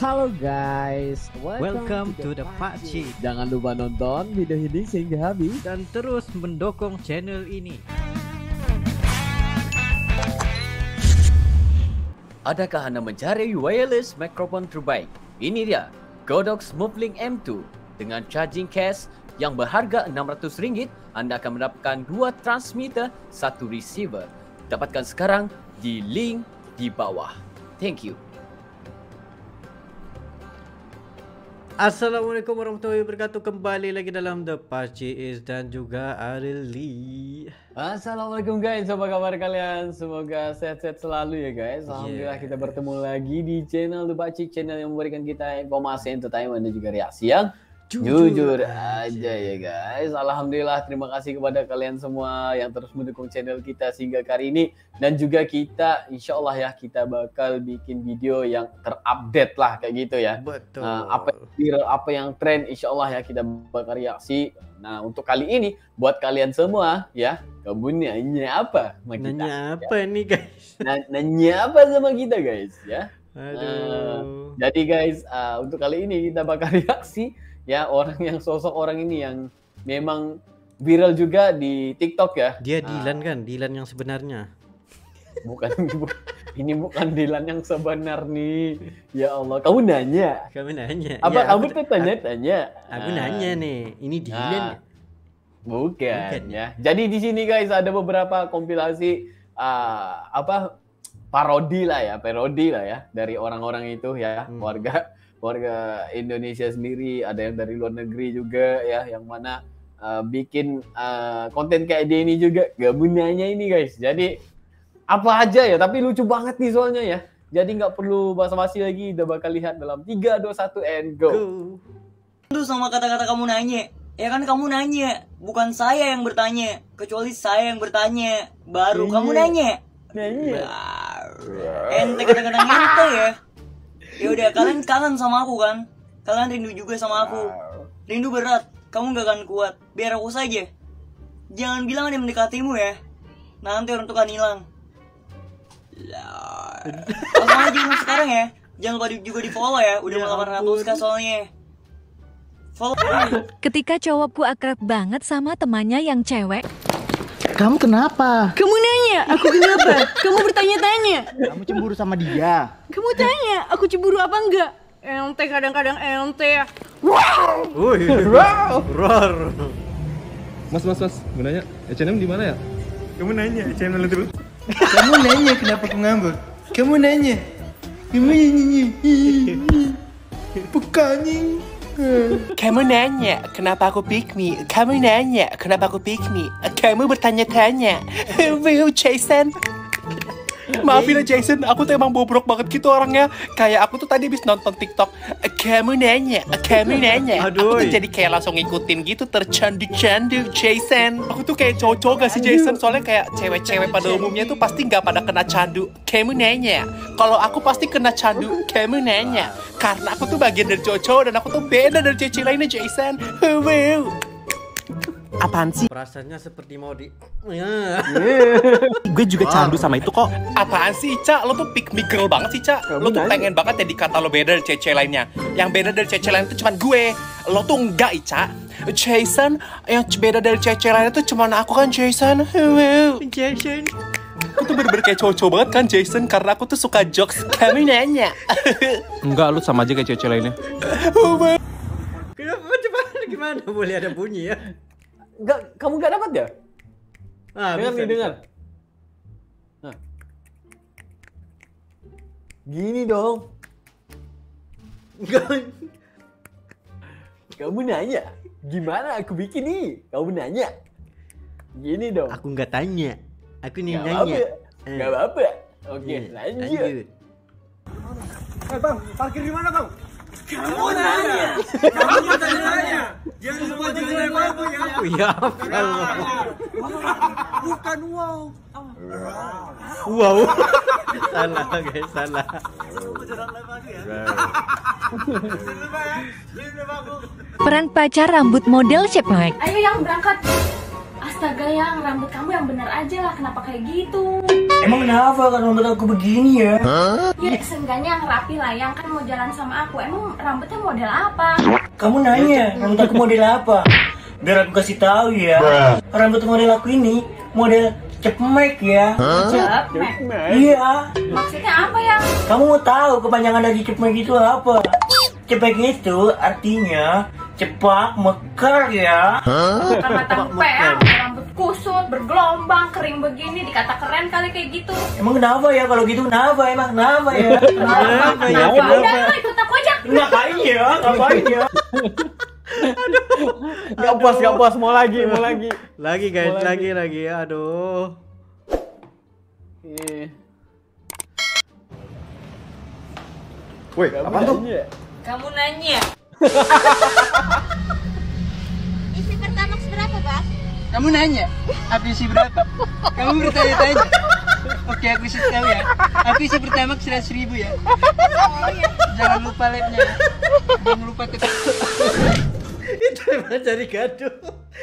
Halo guys, Welcome to the Pakcik. Jangan lupa nonton video ini sehingga habis Dan terus mendukung channel ini. Adakah Anda mencari wireless microphone terbaik? Ini dia, Godox Movelink M2. Dengan charging case yang berharga RM600, Anda akan mendapatkan 2 transmitter, 1 receiver. Dapatkan sekarang di link di bawah. Thank you. Assalamualaikum warahmatullahi wabarakatuh. Kembali lagi dalam The Pakcik dan juga Ariel Lee. Assalamualaikum guys, apa kabar kalian? Semoga sehat-sehat selalu ya guys. Alhamdulillah kita bertemu lagi di channel The Pakcik, channel yang memberikan kita informasi, entertainment dan juga reaksi yang jujur aja ya guys. Alhamdulillah, terima kasih kepada kalian semua yang terus mendukung channel kita sehingga kali ini. Dan juga kita insya Allah ya, kita bakal bikin video yang terupdate lah kayak gitu ya. Betul. Apa yang viral, apa yang tren, insya Allah ya kita bakal reaksi. Nah untuk kali ini buat kalian semua ya, kamu nanya apa sama kita? Nanya apa nih guys? Nanya apa sama kita guys ya? Aduh. Jadi guys, untuk kali ini kita bakal reaksi ya orang yang sosok orang ini yang memang viral juga di TikTok ya. Dia Dilan kan? Dilan yang sebenarnya. Bukan, ini bukan Dilan yang sebenar nih. Ya Allah, kamu nanya. Kamu nanya. Apa Ya, kamu tuh tanya-tanya? Aku nanya nih, ini Dilan. Bukan ya. Jadi di sini guys ada beberapa kompilasi parodi lah ya dari orang-orang itu ya, warga Indonesia sendiri, ada yang dari luar negeri juga ya, yang mana bikin konten kayak dia ini juga gak gunanya ini guys. Jadi apa aja ya, tapi lucu banget nih soalnya ya. Jadi nggak perlu basa-basi lagi, udah bakal lihat dalam 3, 2, 1 and go. Lu sama kata-kata kamu nanya, ya kan kamu nanya, bukan saya yang bertanya, kecuali saya yang bertanya, baru kamu nanya. Ente kadang-kadang ente ya. Ya udah, kalian kangen sama aku kan? Kalian rindu juga sama aku. Rindu berat, kamu gak akan kuat. Biar aku saja. Jangan bilang ada yang mendekatimu ya. Nanti orang tuh kan hilang. Langsung aja sekarang ya. Jangan lupa juga di follow ya. Udah mau 800 kan soalnya. Follow. Ketika cowokku akrab banget sama temannya yang cewek. Kamu kenapa? Kamu nanya, aku kenapa? Kamu bertanya-tanya. Kamu cemburu sama dia? Kamu tanya, aku cemburu apa enggak? Ente kadang-kadang ente. Wow. Roar. Mas, gue nanya, H&M di mana ya? Kamu nanya, channel terus. Kamu nanya kenapa aku ngambek? Kamu nanya. Bukannya. Kamu nanya kenapa aku pick me. Kamu nanya kenapa aku pick me. Kamu bertanya-tanya. Will Jason. Maafin ya Jason, aku tuh emang bobrok banget gitu orangnya. Kayak aku tuh tadi habis nonton TikTok. Kamu nanya. Aduh. Aku tuh jadi kayak langsung ngikutin gitu, tercandu-candu Jason. Aku tuh kayak cowok-cowok gak sih Jason? Soalnya kayak cewek-cewek pada umumnya tuh pasti gak pada kena candu. Kamu nanya. Kalau aku pasti kena candu. Kamu nanya. Karena aku tuh bagian dari cowok-cowok dan aku tuh beda dari cewek lainnya Jason. Wow. Apaan sih? Perasaannya seperti mau di... Gue juga candu sama itu kok. Apaan sih, Ca? Lo tuh pick me girl banget sih, Ca. Lo tuh pengen banget jadi kata lo beda dari cewek lainnya. Yang beda dari cewek lain itu cuma gue. Lo tuh enggak, Ica. Jason, yang beda dari cewek lainnya tuh cuma aku kan, Jason. Jason. Aku tuh bener-bener kayak cowok banget kan, Jason. Karena aku tuh suka jokes. Kamu nanya. Enggak, lu sama aja kayak cewek lainnya. Kenapa? Coba gimana? Boleh ada bunyi ya? Enggak, kamu nggak dapat ya? Dengar. Nah. Gini dong. Kamu nanya, gimana aku bikin nih? Kamu nanya. Gini dong. Aku nggak tanya. Aku nih Gak nanya. Gak apa-apa. Oke, lanjut. Bang, parkir di mana bang? Kamu nanya. Kamu bertanya-tanya. Jangan lupa jangan apa ya. Ya, Bukan wow. Wow. Salah guys, salah. Peran pacar rambut model ceplek. Ayo yang berangkat. Astaga yang rambut kamu yang benar aja lah, kenapa kayak gitu? Emang kenapa kan rambut aku begini ya? Ya seenggaknya yang rapi lah, yang kan mau jalan sama aku. Emang rambutnya model apa? Kamu nanya rambut aku model apa? Biar aku kasih tahu ya. Rambut model aku ini model cepmek ya. Cepmek? Iya. Maksudnya apa ya? Kamu mau tahu kepanjangan dari cepmek itu apa? Cepmek itu artinya cepak mekar ya. Karena tempel, rambut kusut, bergelombang, kering begini, dikata keren kali kayak gitu. Emang kenapa ya kalau gitu? Kenapa ya? Kenapa? Udah ikut aku aja. Ngapain ya? Gak puas, mau lagi. Lagi guys, lagi. Aduh. Woi, apa tuh? Kamu nanya. Isi Pertamax berapa, Bang? Kamu nanya, aku isi berapa? Kamu bertanya-tanya. Oke, aku isi tahu ya. Aku isi Pertamax 100.000 ya. Jangan lupa labnya ya. Jangan lupa Itu emang cari gaduh.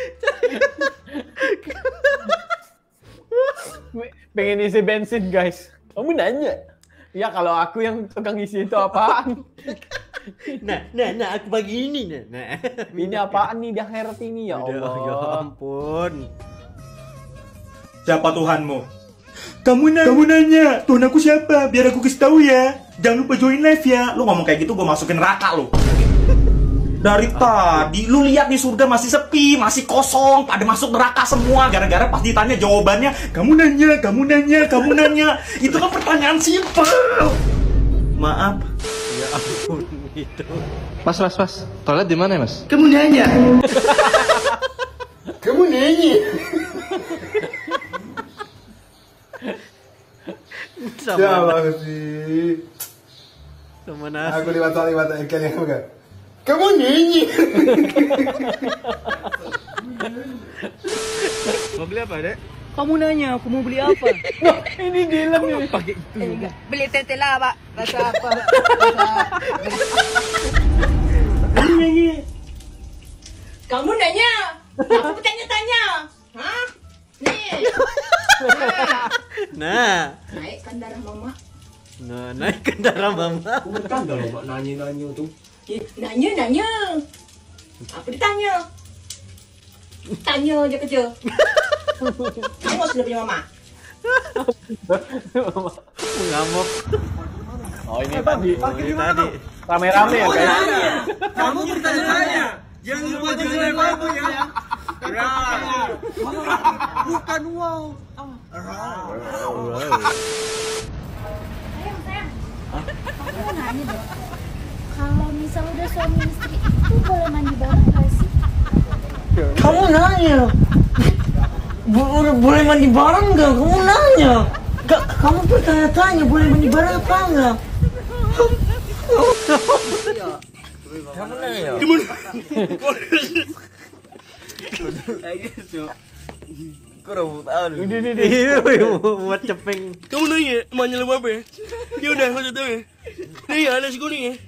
Pengen isi bensin guys. Kamu nanya. Ya kalau aku yang tukang isi itu apaan? Nah, aku begini nah. Ini apaan nih di akhirat ini ya Allah. Ya ampun. Siapa Tuhanmu? Kamu nanya, Tuhan aku siapa? Biar aku kasih tahu ya. Jangan lupa join live ya. Lu ngomong kayak gitu gue masukin neraka lu. Dari tadi lu lihat nih surga masih sepi, masih kosong, pada masuk neraka semua gara-gara pas ditanya jawabannya, kamu nanya. Itu kan pertanyaan simpel. Maaf. Ya ampun itu. Mas. Toilet di mana ya, Mas? Kamu nanya. Sama sih? sama nasi. Aku liwat kalian enggak? Kamu nanya. Mau beli apa, Dek? Kamu nanya, aku mau beli apa? Ini Dilan nih. Pakai itu. Beli tetela, Pak. Rasa apa? Kamu nanya. Aku bertanya-tanya. Hah? Nih. Nah, Naik kendaraan mama. naik kendaraan mama. Bercanda loh Mbak nanya tuh. Nanya. Aku ditanya. Tanya aja kecil. Kamu sudah punya mama? Ngamuk. Oh ini tadi. Tadi. Rame-rame ya guys. Kamu bertanya-tanya. Jangan lupa join live aku ya. Bukan wow. Sayang. Aku mau nanya deh. Kalau misal udah suami istri itu boleh mandi bareng gak sih? Kamu nanya. Boleh mandi bareng nggak? Kamu nanya. Kamu bertanya-tanya boleh mandi bareng apa enggak? Kamu nanya. Buat cepeng. Kamu nanya, mau nyelam apa ya? Ya udah, nggak usah tahu ya. Nih ya, nasi kuning ya.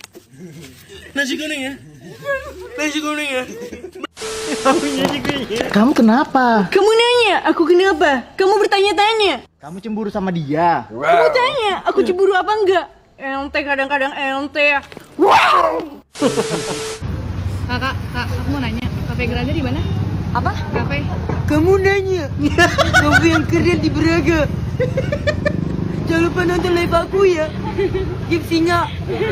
Kamu kenapa? Kamu nanya, aku kenapa? Kamu bertanya-tanya. Kamu cemburu sama dia. Kamu tanya, aku cemburu apa enggak? Ente kadang-kadang ente. Kak, aku mau nanya. Kafe Braga di mana? Apa? Kafe. Kamu nanya. Kamu yang keren di Braga. Jangan lupa nonton live aku ya. Gipsinya.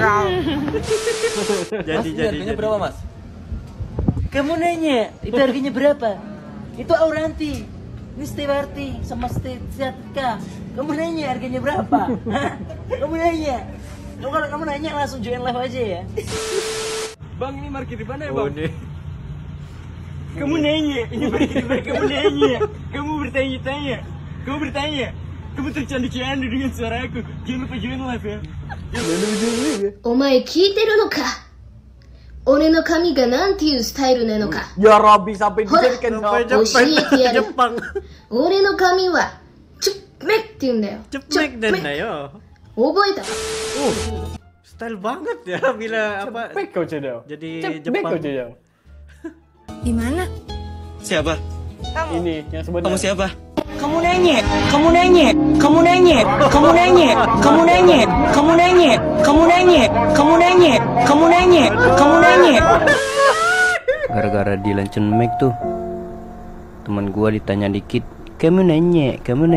Jadi. Berapa mas? Kamu nanya, itu harganya berapa? Itu Auranti, ini Stewarti sama Setka. Kamu nanya harganya berapa? Hah? Kamu nanya. Kalau kamu nanya langsung join live aja ya. Bang, ini parkir di mana ya, Oh, Bang? nih. Kamu nanya, ini parkir di mana? Kamu nanya. Kamu bertanya-tanya. Kamu tercandu-candu dengan suara aku. Jangan lupa join live ya. お前聞いてるのか俺の髪がなんていうスタイルなのか Ya Robby sampai dijadikan Sampai cowok. 教えてやる Jepang. 俺の髪はチュッメって言うんだよ Cepmek dan nayo. 覚えたか Style banget ya bila apa Cepek kau cedel. jadi Cepek Jepang. kau cedel. Di mana? Siapa? Ini yang sebenarnya. Kamu siapa? Kamu nanya, kamu nanya, kamu nanya, kamu nanya, kamu nanya, kamu nanya, kamu nanya, kamu nanya, kamu nanya, kamu nanya. Gara-gara Dylan cemek tuh, teman gua ditanya dikit, kamu nanya,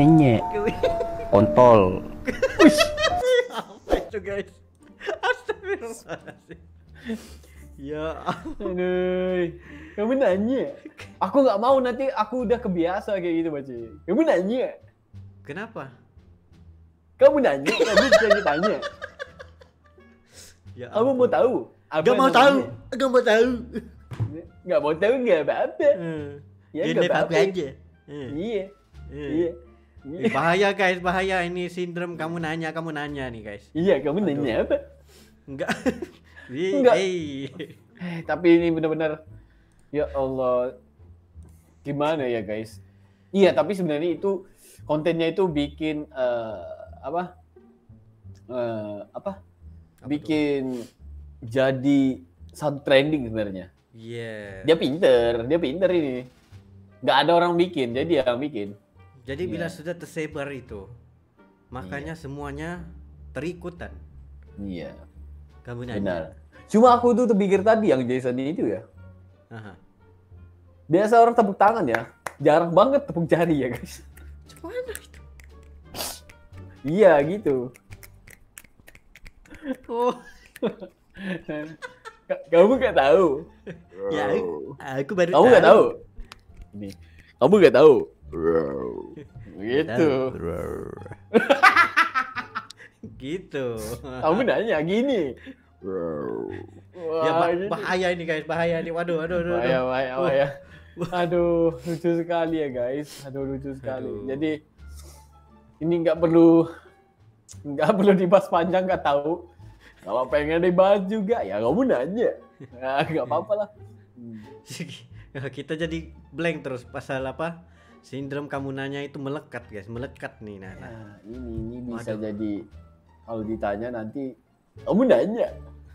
kontol. Apa itu guys? Astagfirullahaladzim. Ya, aduh, kamu nanya. Aku nggak mau, nanti aku udah kebiasa kayak gitu baca. Kamu nanya. Kenapa? Kamu nanya, kamu bisa ditanya. Ya, kamu mau tahu? Gak mau tahu, gak mau tahu. Nggak mau tahu nggak apa-apa. Ya nggak apa-apa aja. Iya. Bahaya guys, bahaya ini sindrom kamu nanya nih guys. Iya, kamu nanya apa? Enggak. Enggak. Tapi ini benar-benar ya Allah. Gimana ya guys? Iya, tapi sebenarnya itu kontennya itu bikin bikin jadi sound trending sebenarnya. Iya. Dia pinter ini. Nggak ada orang bikin, jadi dia yang bikin. Jadi bila sudah tersebar itu, makanya semuanya terikutan. Iya. Kamu nanya. Benar. Cuma aku tuh terpikir tadi yang Jason itu ya. Aha. Biasa orang tepuk tangan ya, jarang banget tepuk jari ya guys. Mana itu? Iya gitu. Oh. Kamu nggak tahu? Ya, aku baru kamu nggak tahu. Ini, kamu nggak tahu? Gitu. Gitu. Kamu nanya gini. Ya bahaya ini guys, bahaya ini. Waduh. Bahaya. Aduh, lucu sekali ya guys. Lucu sekali. Jadi ini nggak perlu dibahas panjang, nggak tahu. Kalau pengen dibahas juga ya kamu nanya. Nggak apa-apa lah. Kita jadi blank terus pasal apa? Sindrom kamu nanya itu melekat guys, melekat nih. Nah, ini bisa jadi kalau ditanya nanti kamu nanya.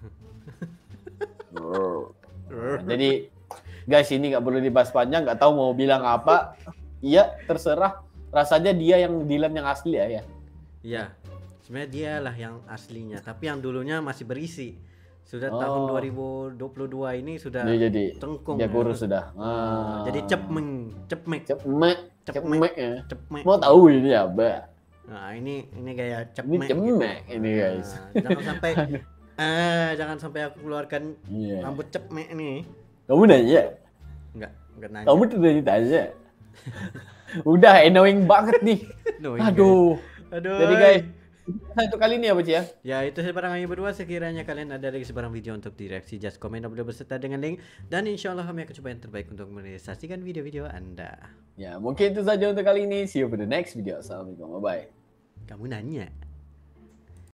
Jadi guys, ini nggak perlu dibahas panjang, nggak tahu mau bilang apa. Iya, terserah. Rasanya dia yang Dylan yang asli ya. Iya, sebenarnya dialah yang aslinya, tapi yang dulunya masih berisi. Sudah tahun 2022 ini sudah jadi tengkung. Dia kurus sudah. Jadi cepmek. Mau tahu ini apa? Nah, ini gaya cepmek. Ini cepmek ini guys. Jangan sampai aku keluarkan rambut cepmek nih. Kamu nanya? Enggak nanya. Kamu tuh ditanya. Udah annoying banget nih. Aduh. Jadi guys, untuk kali ini apa sih ya? Ya itu sebarang kami berdua. Sekiranya kalian ada lagi sebarang video untuk direaksi, just komen upload beserta dengan link. Dan insya Allah kami akan coba yang terbaik untuk merealisasikan video-video Anda. Ya mungkin itu saja untuk kali ini. See you for the next video. Assalamualaikum, bye bye. Kamu nanya.